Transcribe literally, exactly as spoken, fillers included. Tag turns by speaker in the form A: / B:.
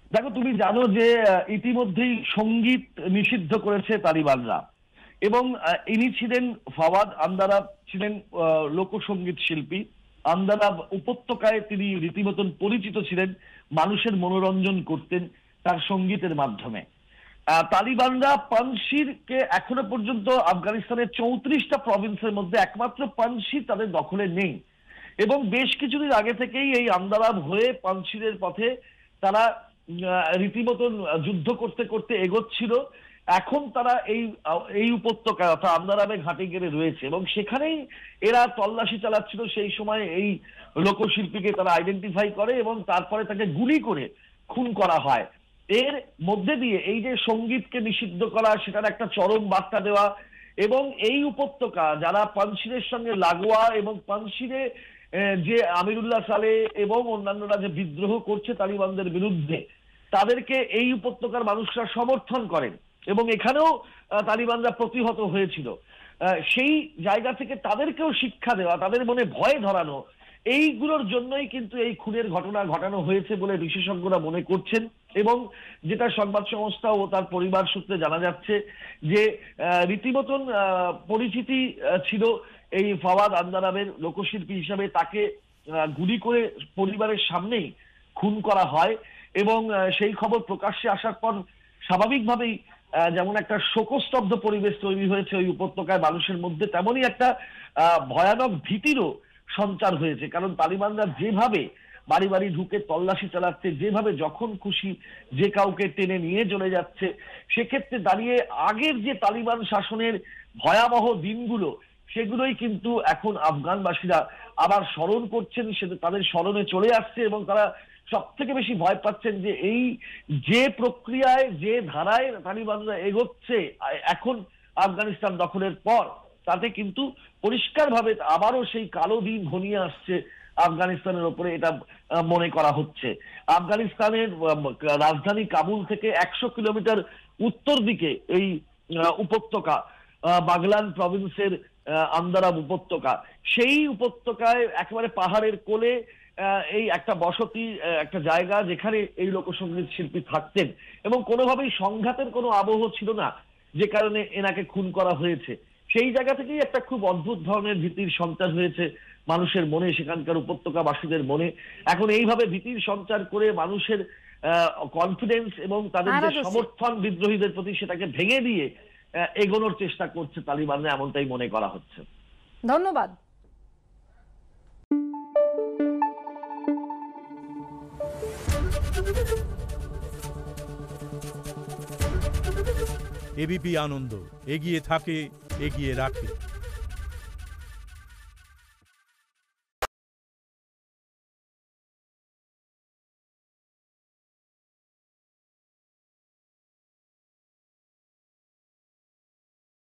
A: দেখো, তুমি জানো যে ইতিমধ্যেই সঙ্গীত নিষিদ্ধ করেছে তালিবানরা, এবং ইনি ছিলেন ফাওয়াদ আন্দারা, ছিলেন লোকসঙ্গীত শিল্পী। আন্দারা উপত্যকায় তিনি রীতিমতন পরিচিত ছিলেন, মানুষের মনোরঞ্জন করতেন তার সঙ্গীতের মাধ্যমে। তালিবানরা পানশিরকে এখনো পর্যন্ত আফগানিস্তানের চৌত্রিশটা প্রভিন্সের মধ্যে একমাত্র পানশির তাদের দখলে নেই, এবং বেশ কিছুদিন আগে থেকেই এই আন্দারা হয়ে পানশিরের পথে তারা রীতিমতন যুদ্ধ করতে করতে এগোচ্ছিল। এখন তারা এই এই উপত্যকা অর্থাৎ আন্দারামে ঘাঁটি গেড়ে রয়েছে, এবং সেখানেই এরা তল্লাশি চালাচ্ছিল। সেই সময় এই লোকশিল্পীকে তারা আইডেন্টিফাই করে এবং তারপরে তাকে গুলি করে খুন করা হয়। এর মধ্যে দিয়ে এই যে সঙ্গীতকে নিষিদ্ধ করা, সেটার একটা চরম বার্তা দেওয়া, এবং এই উপত্যকা যারা পানশিরের সঙ্গে লাগোয়া এবং পানশিরে যে আমিরুল্লাহ সালে এবং অন্যান্যরা যে বিদ্রোহ করছে তালিবানদের বিরুদ্ধে, তাদেরকে এই উপত্যকার মানুষরা সমর্থন করেন এবং এখানেও তালিবানরা প্রতিহত হয়েছিল। সেই জায়গা থেকে তাদেরকেও শিক্ষা দেওয়া, তাদের মনে ভয় ধরানো, এইগুলোর জন্যই কিন্তু এই খুনের ঘটনা ঘটানো হয়েছে বলে বিশেষজ্ঞরা মনে করছেন। এবং যেটা সংবাদ সংস্থা ও তার পরিবার সূত্রে জানা যাচ্ছে যে রীতিমতন পরিচিতি ছিল এই ফাওয়াদ আন্দারামের লোকশিল্পী হিসাবে, তাকে গুলি করে পরিবারের সামনেই খুন করা হয়। এবং সেই খবর প্রকাশ্যে আসার পর স্বাভাবিকভাবেই যেমন একটা শোকস্তব্ধ পরিবেশ তৈরি হয়েছে ওই উপত্যকায় মানুষের মধ্যে, তেমনই একটা ভয়ানক ভীতিরও সঞ্চার হয়েছে। কারণ তালিবানরা যেভাবে বাড়ি বাড়ি ঢুকে তল্লাশি চালাচ্ছে, যেভাবে যখন খুশি যে কাউকে টেনে নিয়ে চলে যাচ্ছে, সেক্ষেত্রে দাঁড়িয়ে আগের যে তালিবান শাসনের ভয়াবহ দিনগুলো, সেগুলোই কিন্তু এখন আফগানবাসীরা আবার স্মরণ করছেন, সেটা তাদের স্মরণে চলে আসছে। এবং তারা সব থেকে বেশি ভয় পাচ্ছেন যে এই যে প্রক্রিয়ায় যে ধারায় তালিবানরা এগোচ্ছে এখন আফগানিস্তান দখলের পর, তাতে কিন্তু পরিষ্কারভাবে আবারও সেই কালো দিন ঘনিয়ে আসছে আফগানিস্তানের উপরে, এটা মনে করা হচ্ছে। আফগানিস্তানের রাজধানী কাবুল থেকে একশো কিলোমিটার উত্তর দিকে এই উপত্যকা, বাগলান প্রভিন্সের আন্দারাম উপত্যকা, সেই উপত্যকায় একেবারে পাহাড়ের কোলে এই একটা বসতি, একটা জায়গা যেখানে এই লোকসঙ্গীত শিল্পী থাকতেন, এবং কোনোভাবেই সংঘাতের কোনো আবহ ছিল না, যে কারণে এনাকে খুন করা হয়েছে। সেই জায়গা থেকেই একটা খুব অদ্ভুত ধরনের ভীতির সঞ্চার হয়েছে মানুষের মনে, সেখানকার উপত্যকাবাসীদের মনে। এখন এইভাবে ভীতির সঞ্চার করে মানুষের কনফিডেন্স এবং তাদের যে সমর্থন বিদ্রোহীদের প্রতি, সেটাকে ভেঙে দিয়ে এগোনোর চেষ্টা করছে তালিবানরা, এমনটাই মনে করা হচ্ছে।
B: ধন্যবাদ।
C: এবিপি আনন্দ এগিয়ে থাকে, এগিয়ে রাখে।